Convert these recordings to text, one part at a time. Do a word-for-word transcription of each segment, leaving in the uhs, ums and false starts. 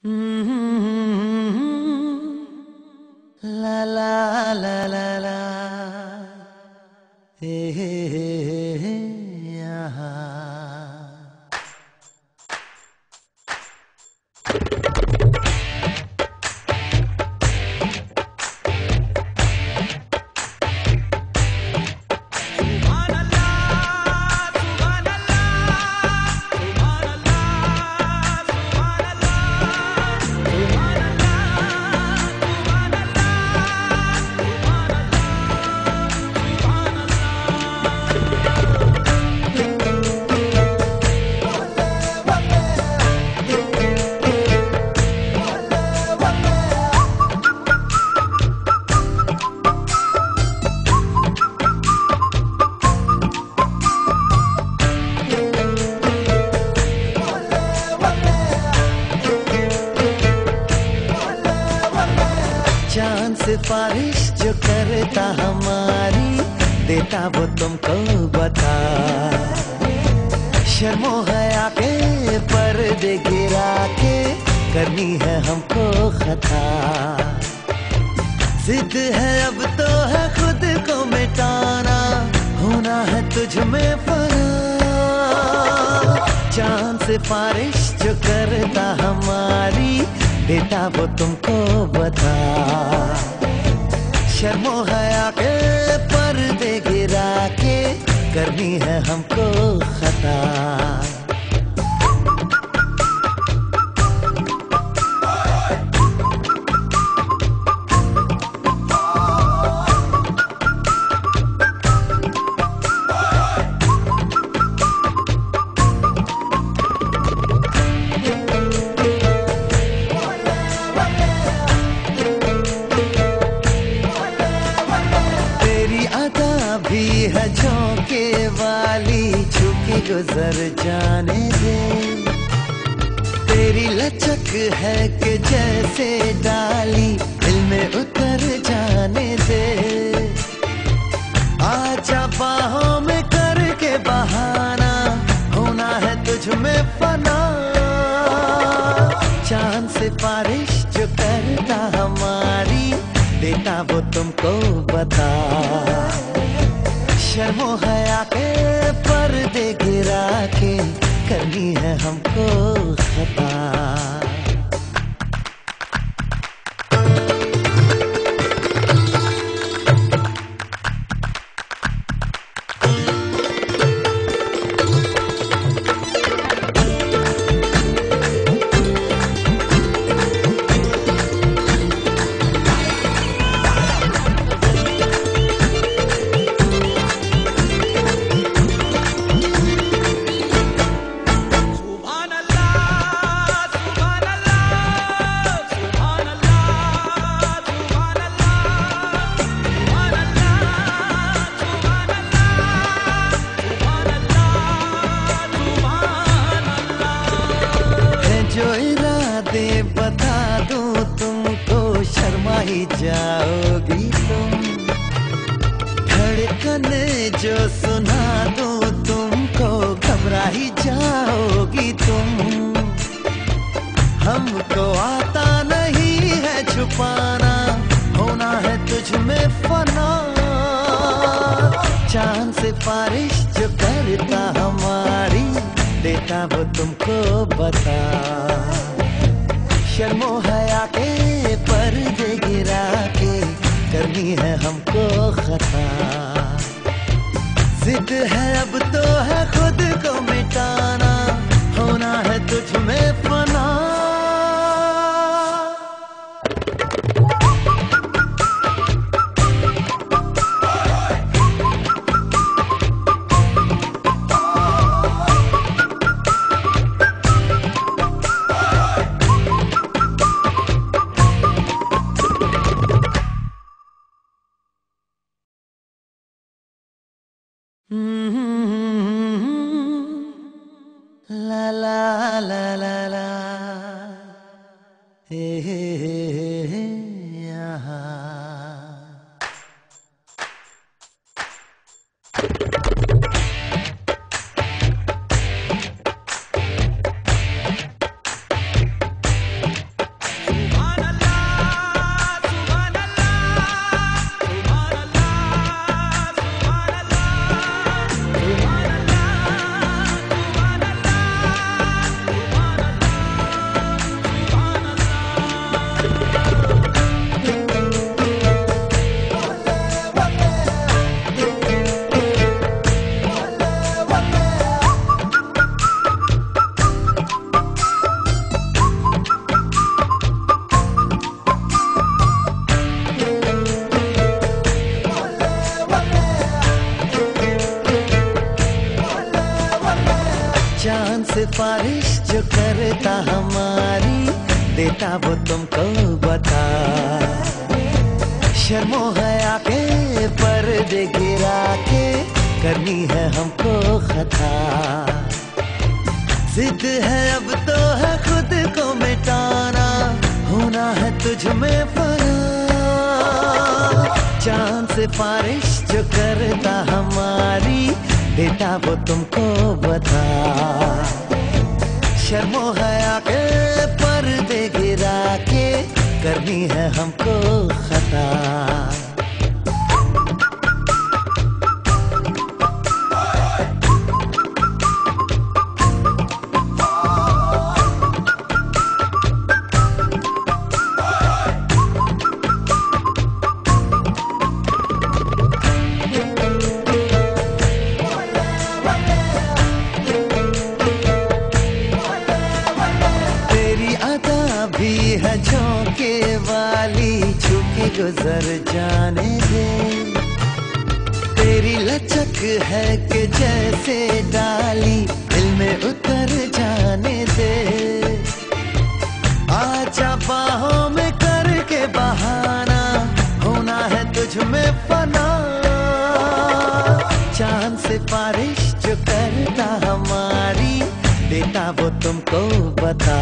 La la la la la, hey, hey, hey, hey, yeah. चांद सिफारिश जो करता हमारी, देता वो तुमको बता। शर्मो हया के पर्दे गिरा के करनी है हमको खता। जिद है अब तो है खुद को मिटाना, होना है तुझ में फना। चांद सिफारिश जो करता हमारी, देता वो तुमको बता। शर्मो हया के पर्दे गिरा के करनी है हमको खता। भी है झोंके वाली, छुकी गुजर जाने दे। तेरी लचक है कि जैसे डाली, दिल में उतर जाने दे। आजा बाहों में करके बहाना, होना है तुझ में फना। चांद सिफारिश जो करता हमारी, देता वो तुमको बता। शर्मो हया के पर्दे गिरा के करनी है हमको खता। जो इरादे बता दूं तुमको, शर्मा ही जाओगी तुम। धड़कन जो सुना दूं तुमको, घबरा ही जाओगी तुम। हमको आता नहीं है छुपाना, होना है तुझ में फना। चांद सिफारिश जो करता हमारी, देता वो तुमको बता। शर्मो हया के पर्दे गिरा के करनी है हमको खता। जिद है अब तो है खुद को मिटाना, होना है तुझ में फना। La la la la la, hey, hey, hey, hey, yeah. हमारी, देता वो तुमको बता। शर्मो हया के पर्दे गिरा के करनी है हमको खता। जिद है अब तो है खुद को मिटाना, होना है तुझ में फना। चांद से बारिश जो करता हमारी, देता वो तुमको बता। शर्मो हया के पर्दे गिरा के करनी है हमको खता। भी है झोंके वाली, छुके गुजर जाने दे। तेरी लचक है कि जैसे डाली, दिल में उतर जाने दे। आजा बाहों में करके बहाना, होना है तुझ में फना। चांद से बारिश जो करता हमारी, देता वो तुमको बता।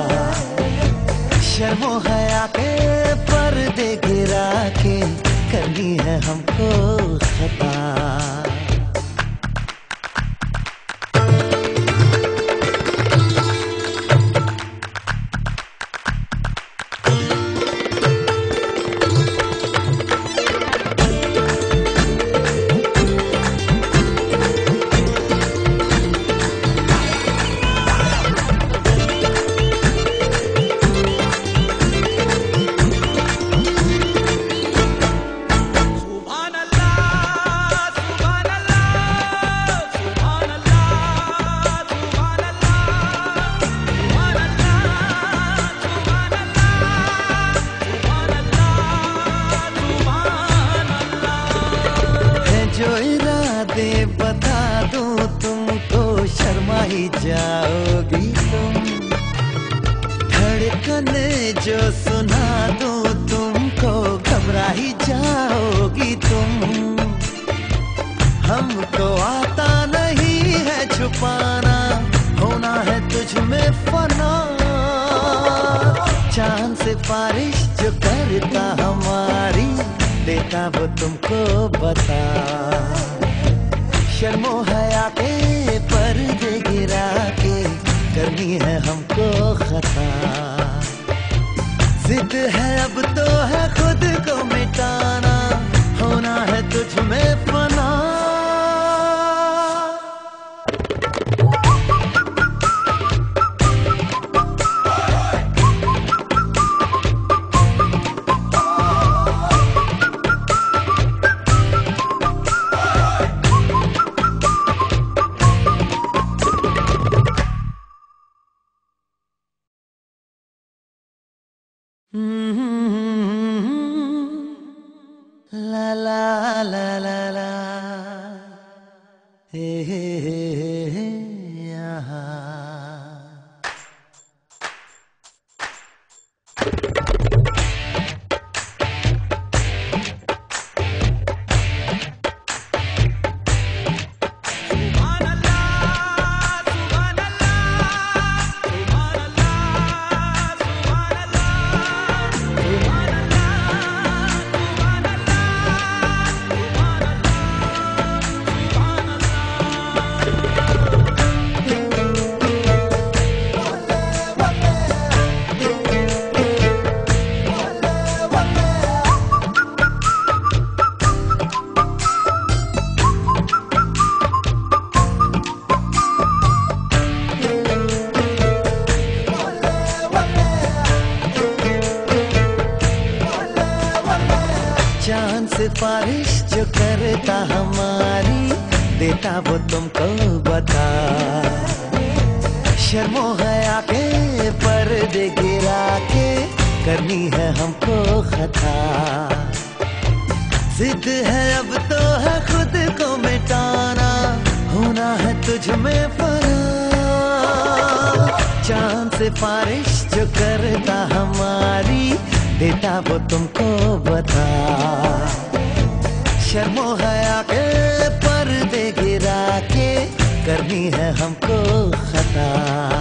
शर्मो हया के पर्दे गिरा के करनी है हमको खता। जो इरादे बता दूं तुमको, शर्मा ही जाओगी तुम। धड़कने जो सुना दूं तुमको, घबरा ही जाओगी तुम। हमको आता नहीं है छुपाना, होना है तुझ में फना। चांद से बारिश जो करता हमारी, देता वो तुमको बता। शर्मो हया के पर्दे गिरा के करनी है हमको खता। जिद है अब तो है खुद को मिटाना, होना है तुझ में फना। La la la la la, hey hey hey hey, aha. चांद से बारिश जो करता हमारी, देता वो तुमको बता। शर्मो हया के पर्दे गिरा के करनी है हमको खता। जिद है अब तो है खुद को मिटाना, होना है तुझ में फना। चांद से बारिश जो करता हमारी, देता वो तुमको बता। शर्मो हया के पर्दे गिरा के करनी है हमको खता।